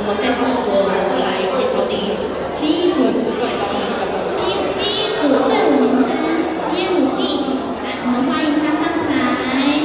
后再换我就来介绍第一组。第一组队伍名称耶鲁蒂，来，我们欢迎他上台。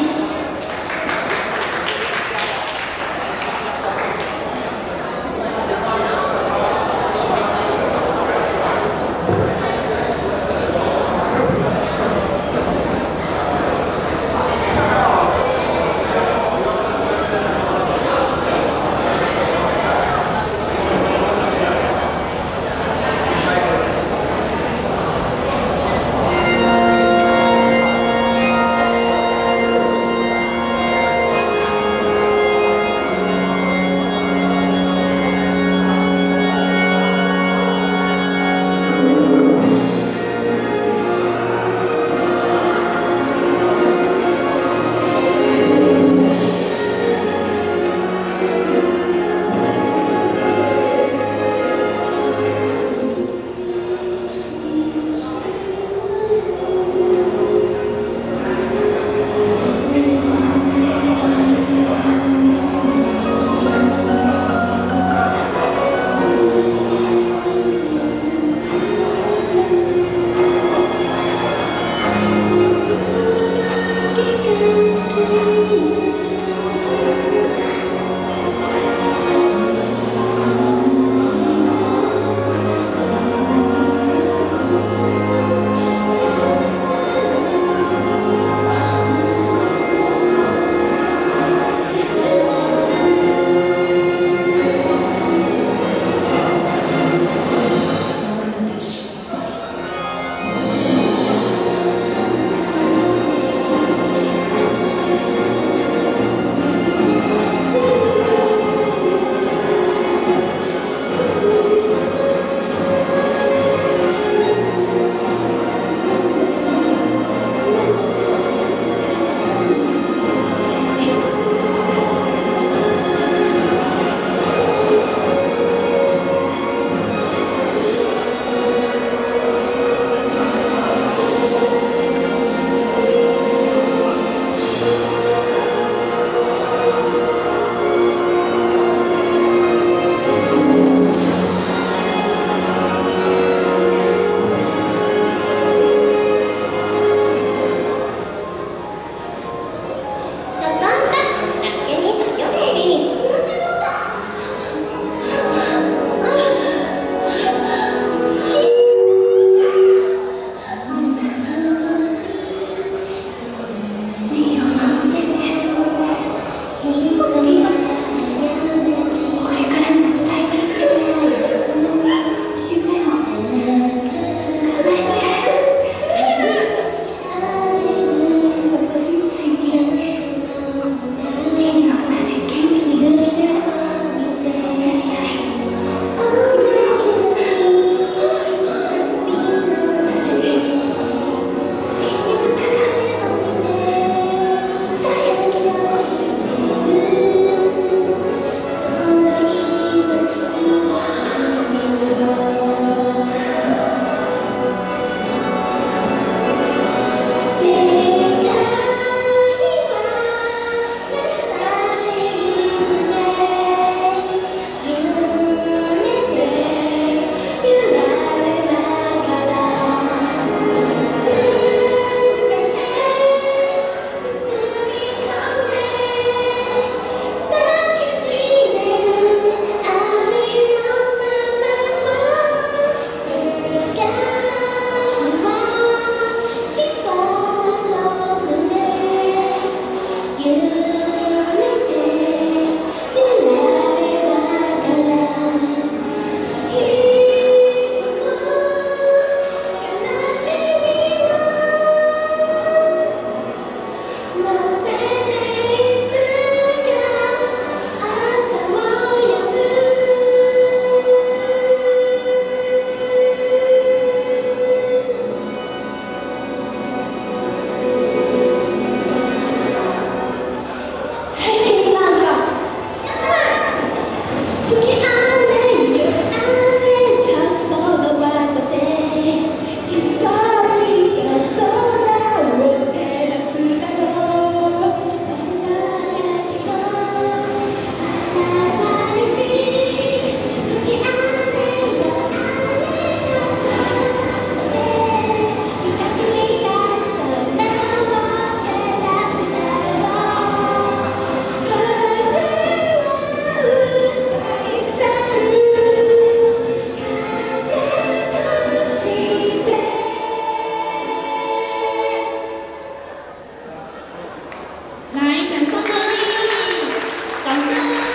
是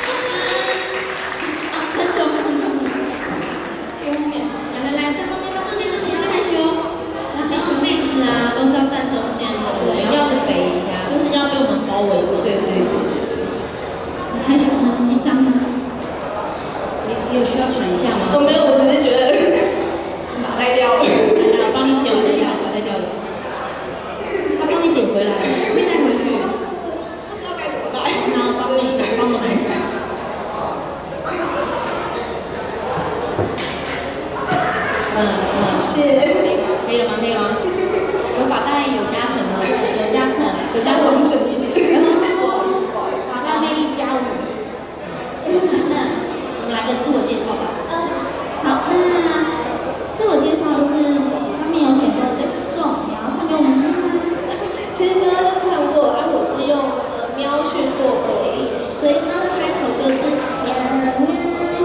很久很久，丢面。来，在后面，这边害羞。 然后妹子啊，都是要站中间的，要自肥一下， 就是要被我们包围着。 对。 害羞很紧张吗？ 你有需要喘一下吗？ 我没有，我只是觉得脑袋掉了。 来，我帮你捡回来， 脑袋掉了。他帮你捡回来，可以带回去。 不知道该怎么带。 然后帮我拿一下。 谢谢。 可以了吗？有发带有加成了，有加成整一点。不好意思。 发带魅力加5。 那我们来个自我介绍吧。 好，那自我介绍就是上面有写说这是送，你要唱给我们听吗？ 其实刚刚都唱过，我是用喵去做回应，所以它的开头就是喵喵喵喵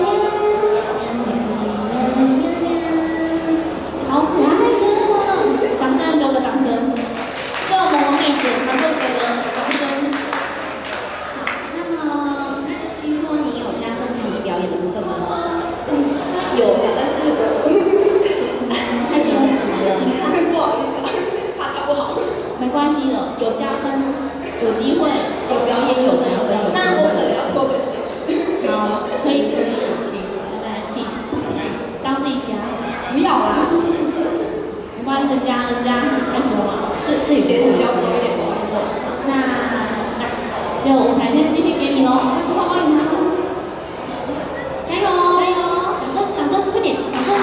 好可爱的，掌声，给我个掌声。这我们妹子，她就给了掌声。那么， 听说你有加分才艺表演的部分吗？ 是有的，但是我太喜欢什么了？ 不好意思怕他不好。 没关系的，有加分，有机会， 有表演有加分， 那我可能要脱个鞋子。 好，可以，来，请，当自己家。 不要啦， 没关系，人家太多了。 这里鞋子比较松一点，不好意思。 那就舞台先继续给你喽，花花你说，加油， 掌声，快点，掌声。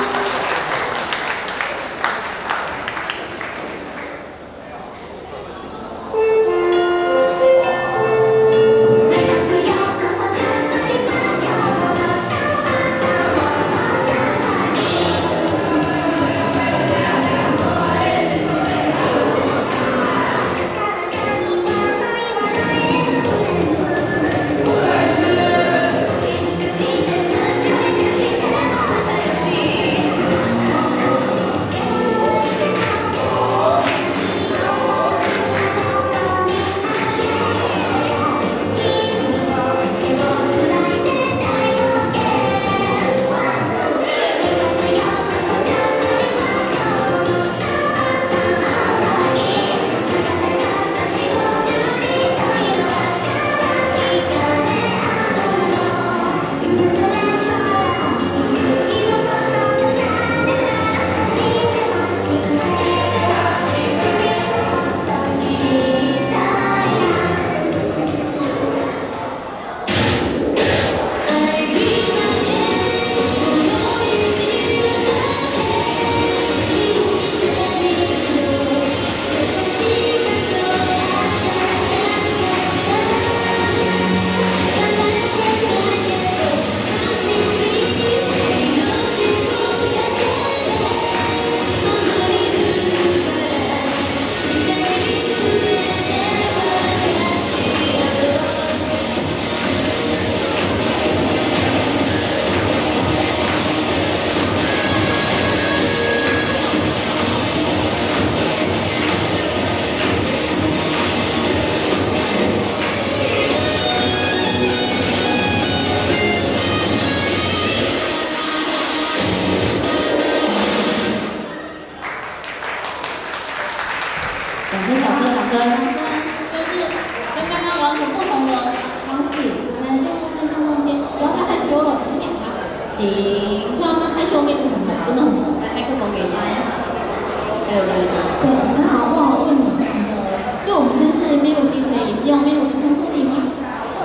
就是跟刚刚完全不同的方式，来就跟他中间，不要再害羞了，轻点他。停，虽然他害羞妹子很猛，真的很猛。 来，麦克风给你，加油！ 对，那好，我问你，就我们这是 melody 也是用 melody 称呼你吗？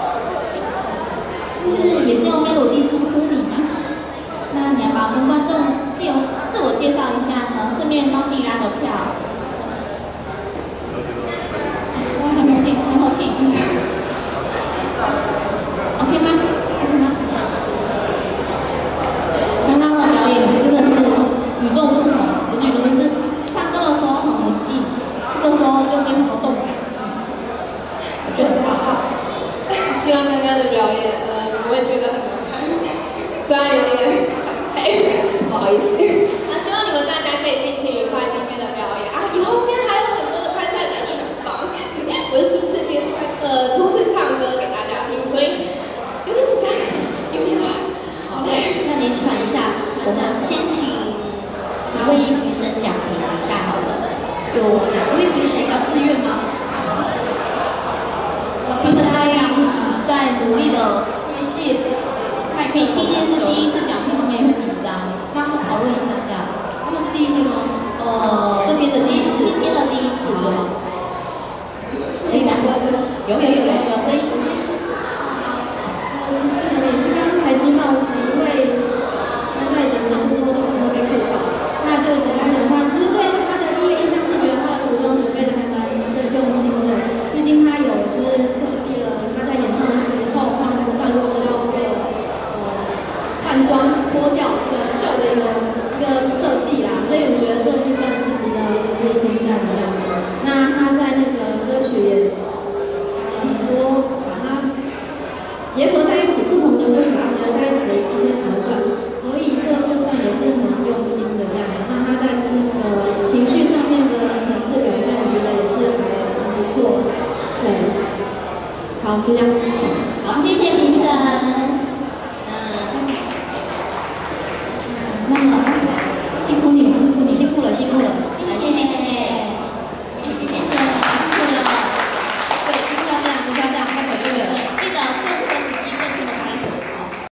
就是也是用 melody 称呼你吗？那你要不要跟观众自我介绍一下呢？顺便帮自己拉个票。很好气。OK 吗？刚刚的表演真的是与众不同，不是唱歌的时候很文静，这个时候就非常的动感。我觉得很好。 希望刚刚的表演，你不会觉得很难看，虽然有点想配，不好意思。那希望你们大家可以尽情愉快今天的表演啊！以后面还有很多的参赛者也很棒，我是初次唱歌给大家听，所以毕竟是第一次讲片，他们也很紧张，让他们讨论一下这样。他们是第一次吗？这边的第一次，今天的第一次对吗？可以两个，有声音。 其实我也是刚才知道，因为在整结束之后都很多被汇报，那就简单讲上，其实对他的第一个印象是觉得他的服装准备的还蛮用心的，毕竟他有就是设计了他在演唱的时候放出段落需要换装脱掉一个秀的一个设计啦，所以我觉得这个部分是值得就是称赞的。那他在那个歌曲也很多把它结合在一起，不同的歌曲把它结合在一起的一些桥段，所以这个部分也是很用心的这样。那他在那个情绪上面的层次表现，我觉得也是还不错。对，好，就这样。